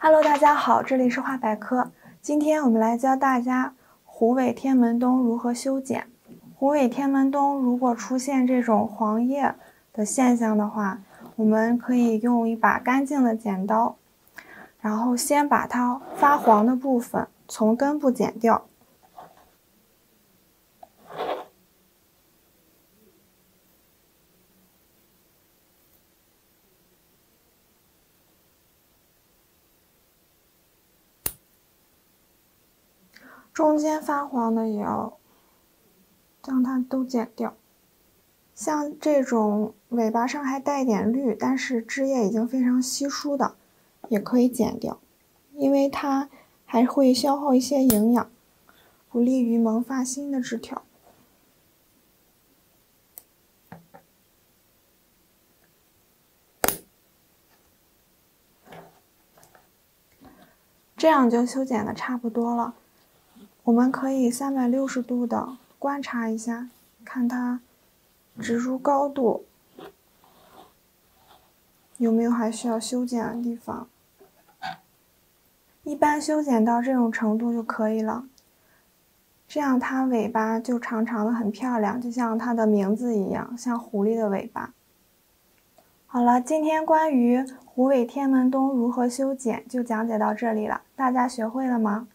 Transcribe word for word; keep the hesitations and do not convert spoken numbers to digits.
Hello， 大家好，这里是画百科。今天我们来教大家虎尾天门冬如何修剪。虎尾天门冬如果出现这种黄叶的现象的话，我们可以用一把干净的剪刀，然后先把它发黄的部分从根部剪掉。中间发黄的也要将它都剪掉。像这种尾巴上还带点绿，但是枝叶已经非常稀疏的，也可以剪掉，因为它还会消耗一些营养，不利于萌发新的枝条。这样就修剪的差不多了。我们可以三百六十度的观察一下，看它植株高度有没有还需要修剪的地方。一般修剪到这种程度就可以了，这样它尾巴就长长的很漂亮，就像它的名字一样，像狐狸的尾巴。好了，今天关于虎尾天门冬如何修剪就讲解到这里了，大家学会了吗？